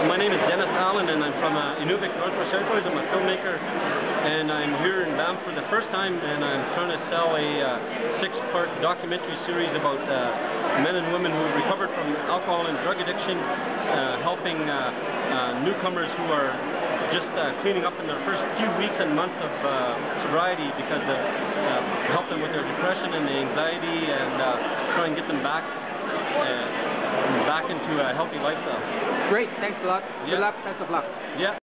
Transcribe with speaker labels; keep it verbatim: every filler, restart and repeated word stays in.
Speaker 1: My name is Dennis Allen, and I'm from uh, Inuvik, Northwest Territories. I'm a filmmaker, and I'm here in Banff for the first time, and I'm trying to sell a uh, six-part documentary series about uh, men and women who recovered from alcohol and drug addiction, uh, helping uh, uh, newcomers who are just uh, cleaning up in their first few weeks and months of uh, sobriety, because of uh, help them with their depression and the anxiety, and uh, try and get them back uh, back into a healthy lifestyle.
Speaker 2: Great, thanks a lot.
Speaker 1: Yeah.
Speaker 2: Good luck, best of luck.
Speaker 1: Yeah.